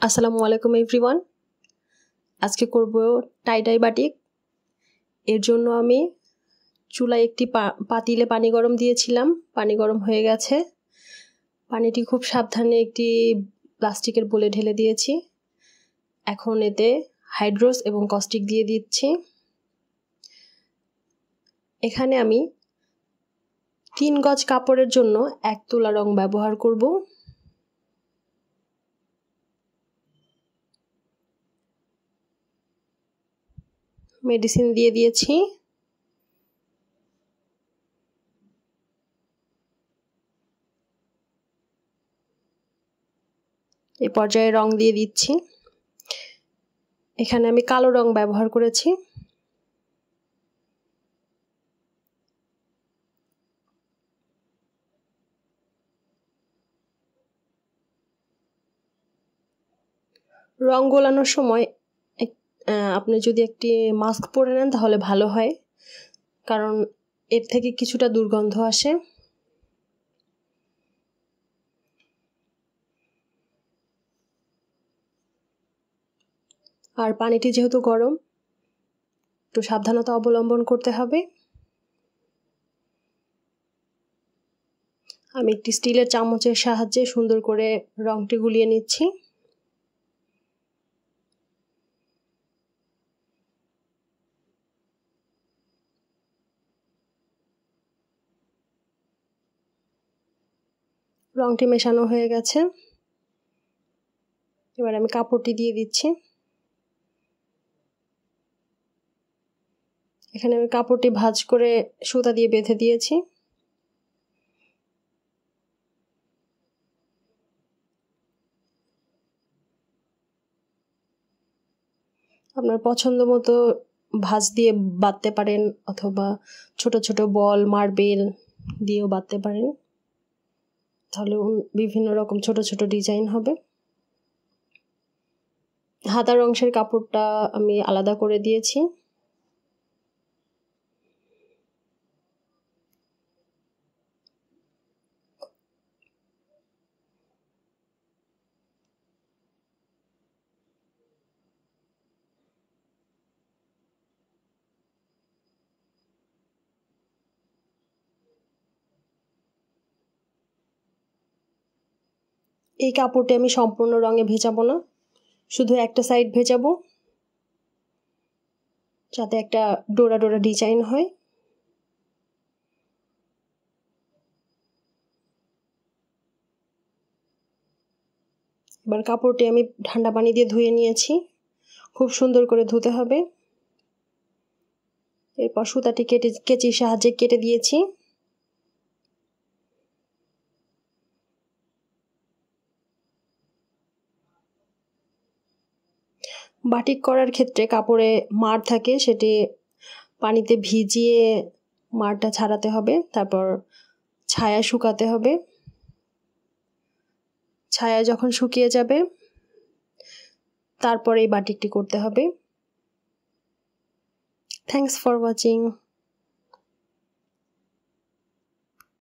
আসসালামু আলাইকুম এভরিওয়ান। আজকে করব টাই ডাই বাটিক। এর জন্য আমি চুলায় একটি পাতিলে পানি গরম দিয়েছিলাম। পানি গরম হয়ে গেছে। পানিটি খুব সাবধানে একটি প্লাস্টিকের বোলে ঢেলে দিয়েছি। এখন এতে হাইড্রোস এবং কস্টিক দিয়ে দিচ্ছি। এখানে আমি 3 গজ কাপড়ের জন্য 1 তোলা রং ব্যবহার করব। মেডিসিন দিয়ে দিয়েছি। এই পর্যায়ে রং দিয়ে দিচ্ছি। এখানে আমি কালো রং ব্যবহার করেছি। রং গোলানোর সময় আপনি যদি একটি মাস্ক পরে নেন তাহলে ভালো হয়, কারণ এর থেকে কিছুটা দুর্গন্ধ আসে। আর পানিটি যেহেতু গরম, একটু সাবধানতা অবলম্বন করতে হবে। আমি একটি স্টিলের চামচের সাহায্যে সুন্দর করে রংটি গুলিয়ে নিচ্ছি। রংটি মেশানো হয়ে গেছে। এবার আমি কাপড়টি দিয়ে দিচ্ছি। এখানে আমি কাপড়টি ভাঁজ করে সুতা দিয়ে বেঁধে দিয়েছি। আপনার পছন্দ মতো ভাঁজ দিয়ে বাঁধতে পারেন, অথবা ছোট ছোট বল মার্বেল দিয়েও বাঁধতে পারেন, তাহলে বিভিন্ন রকম ছোট ছোট ডিজাইন হবে। হাতার অংশের কাপড়টা আমি আলাদা করে দিয়েছি। এই কাপড়টি আমি সম্পূর্ণ রঙে ভেজাবো না, শুধু একটা সাইড ভেজাবো, যাতে একটা ডোরা ডোরা ডিজাইন হয়। এবার কাপড়টি আমি ঠান্ডা পানি দিয়ে ধুয়ে নিয়েছি। খুব সুন্দর করে ধুতে হবে। এরপর সুতাটি কেচির সাহায্যে কেটে দিয়েছি। বাটিক করার ক্ষেত্রে কাপড়ে মাড় থাকে, সেটি পানিতে ভিজিয়ে মাড়টা ছাড়াতে হবে, তারপর ছায়া শুকাতে হবে। ছায়া যখন শুকিয়ে যাবে তারপরে এই বাটিকটি করতে হবে। Thanks for watching.